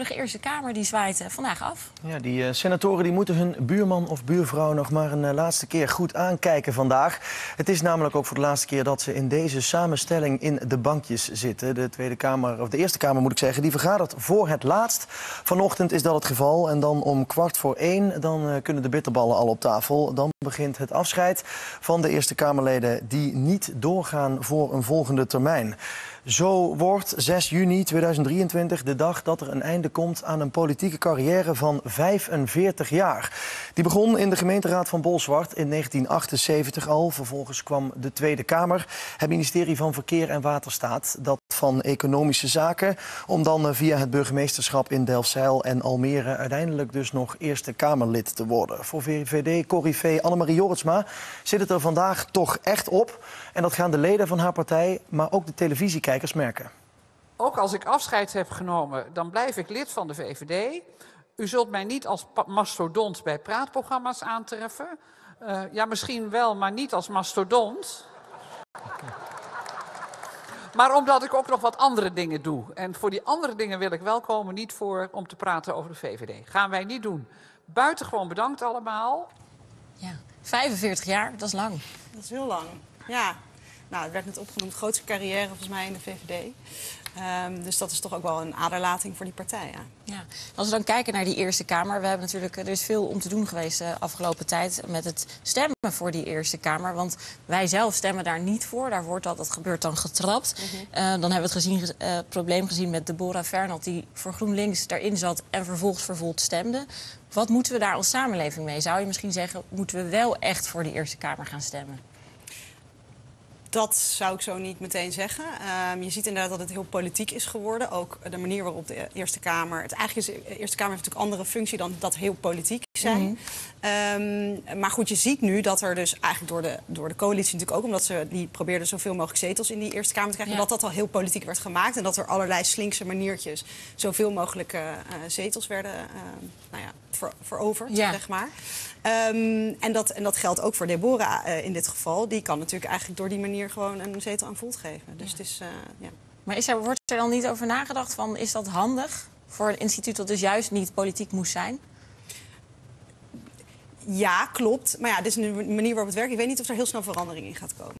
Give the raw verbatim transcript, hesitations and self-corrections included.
huidige Eerste Kamer die zwaait uh, vandaag af. Ja, die uh, senatoren die moeten hun buurman of buurvrouw nog maar een uh, laatste keer goed aankijken vandaag. Het is namelijk ook voor de laatste keer dat ze in deze samenstelling in de bankjes zitten. De Tweede Kamer, of de Eerste Kamer moet ik zeggen, die vergadert voor het laatst. Vanochtend is dat het geval en dan om kwart voor één dan uh, kunnen de bitterballen al op tafel. Dan begint het afscheid van de Eerste Kamerleden die niet doorgaan voor een volgende termijn. Zo wordt zes juni tweeduizend drieëntwintig de dag dat er een einde komt aan een politieke carrière van vijfenveertig jaar. Die begon in de gemeenteraad van Bolsward in negentien achtenzeventig al. Vervolgens kwam de Tweede Kamer, het ministerie van Verkeer en Waterstaat, dat van Economische Zaken, om dan via het burgemeesterschap in Delfzijl en Almere uiteindelijk dus nog Eerste Kamerlid te worden. Voor V V D-corrivee Annemarie Jorritsma zit het er vandaag toch echt op. En dat gaan de leden van haar partij, maar ook de televisiekijkers merken. Ook als ik afscheid heb genomen, dan blijf ik lid van de V V D. U zult mij niet als mastodont bij praatprogramma's aantreffen. Uh, ja, misschien wel, maar niet als mastodont. Maar omdat ik ook nog wat andere dingen doe. En voor die andere dingen wil ik wel komen, niet voor om te praten over de V V D. Gaan wij niet doen. Buitengewoon bedankt allemaal. Ja, vijfenveertig jaar, dat is lang. Dat is heel lang, ja. Nou, het werd net opgenoemd, grootste carrière volgens mij in de V V D. Um, dus dat is toch ook wel een aderlating voor die partij, ja. Ja. Als we dan kijken naar die Eerste Kamer, we hebben natuurlijk, er is veel om te doen geweest de afgelopen tijd met het stemmen voor die Eerste Kamer. Want wij zelf stemmen daar niet voor, daar wordt dat, dat gebeurt dan getrapt. Mm-hmm. uh, dan hebben we het gezien, uh, probleem gezien met Deborah Fernald, die voor GroenLinks daarin zat en vervolgens vervolgd stemde. Wat moeten we daar als samenleving mee? Zou je misschien zeggen, moeten we wel echt voor die Eerste Kamer gaan stemmen? Dat zou ik zo niet meteen zeggen. Um, je ziet inderdaad dat het heel politiek is geworden. Ook de manier waarop de Eerste Kamer... Het eigenlijk is, de Eerste Kamer heeft natuurlijk andere functie dan dat heel politiek zijn. Mm-hmm. um, maar goed, je ziet nu dat er dus eigenlijk door de, door de coalitie natuurlijk ook... omdat ze die probeerden zoveel mogelijk zetels in die Eerste Kamer te krijgen... Ja. dat dat al heel politiek werd gemaakt. En dat er allerlei slinkse maniertjes zoveel mogelijk uh, zetels werden uh, nou ja, ver, veroverd, ja. zeg maar. Um, en, dat, en dat geldt ook voor Deborah uh, in dit geval. Die kan natuurlijk eigenlijk door die manier gewoon een zetel aan Volt geven. Dus ja. het is, uh, ja. Maar is er, wordt er dan niet over nagedacht van, is dat handig voor een instituut dat dus juist niet politiek moest zijn? Ja, klopt. Maar ja, dit is een manier waarop het werkt. Ik weet niet of er heel snel verandering in gaat komen.